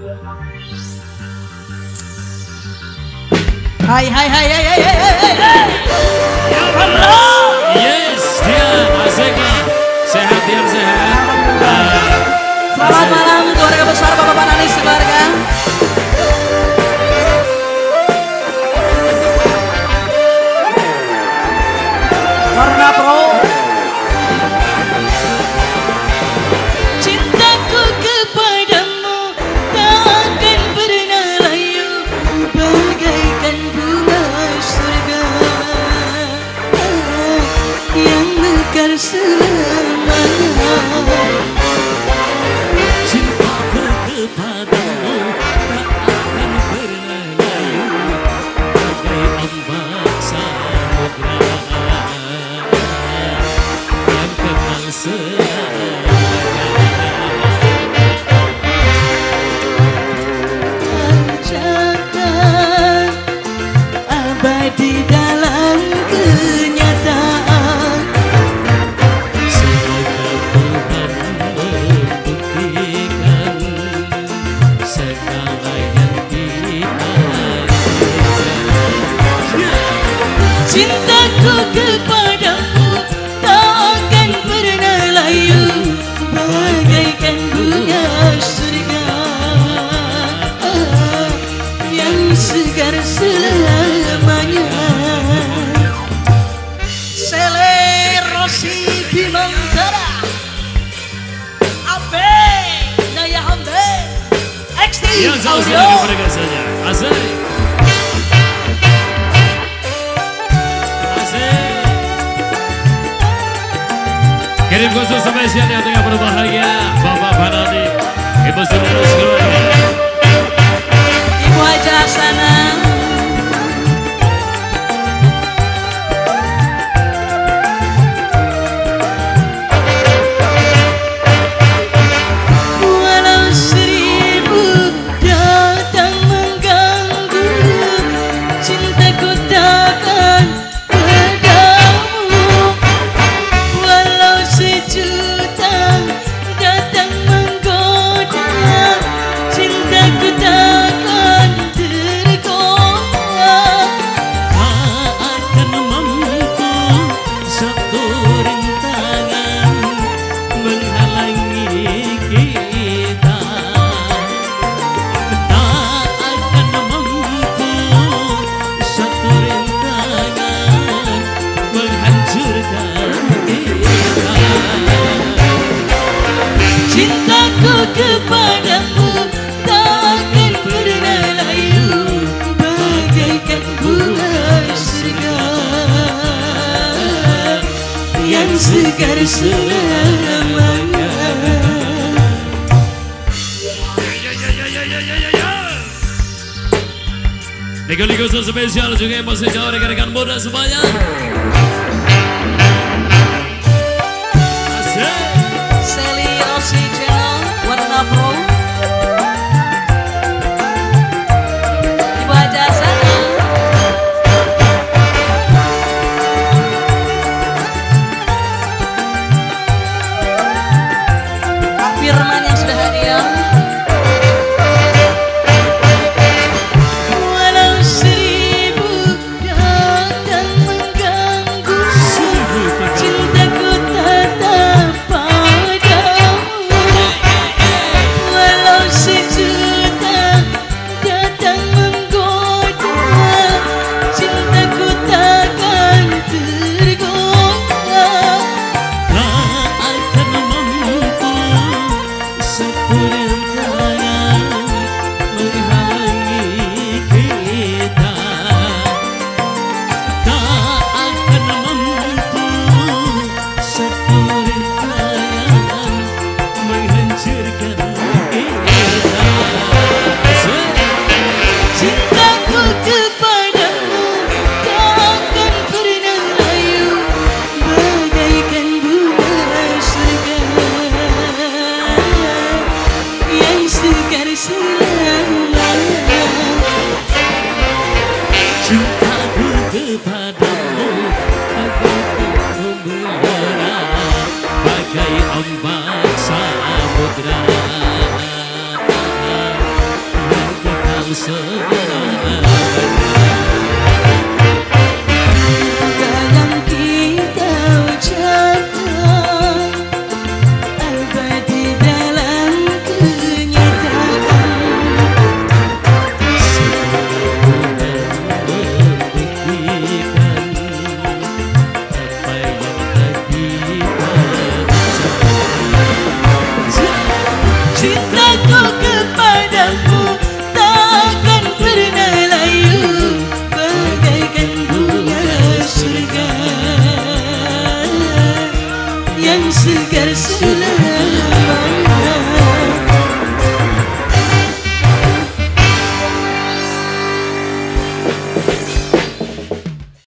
Hai. Yes, dia asik lah. Sehat yang sehat. Selamat malam keluarga besar Bapak Nanis keluarga. Warna Pro. Cintaku kepadamu tak akan pernah layu bagaikan bunga surga yang mekar selamanya. Cintaku kepadamu tak akan pernah layu bagai ombak samudra yang kenal Anjakan abadi dalam kenyataan. semoga Tuhan membuktikan segala yang kita Cintaku kepadamu tak akan pernah layu bagaikan bunga surga yang segar selamanya. Sele Rosi Bimantara. Ape Naya Hamde. XT yang jauh Audio. dari mereka saja. Asik. Kirim khusus spesial yang tengah berbahagia Bapak Panani, Ibu Sudarus keluarga. Ibu Haja Hasanah. Walau seribu datang mengganggu, cintaku takkan padamu. Walau sejuta datang menggoda, cintaku takkan tergoda. Tak akan mampu satu rintangan menghalangi kita. Tak akan mampu satu rintangan menghancurkan kita. Cintaku kepadamu tak akan pernah layu bagaikan bunga surga yang segar selamanya. Liga-liga spesial juga yang masih jauh rekan-rekan muda semuanya. Asik. Seli Rosi Channel Warna Pro. Ibu Haja Hasanah. Pak Firman yang sudah hadir. Walau seribu datang mengganggu, cintaku tetap padamu. Walau sejuta datang menggoda, cintaku takkan tergoda. Tak akan mampu satu rintangan menghalangi kita. Tak akan mampu satu rintangan menghancurkan kita. Cintaku kepadamu tak akan pernah layu bagaikan bunga surga yang segar selamanya. Cintaku kepadamu bagaikan membara bagai ombak samudra sebenarnya. Dalam kita ucapkan abadi dalam kenyataan. Cintaku kepadamu takkan pernah layu, bagaikan bunga surga yang segar selalu.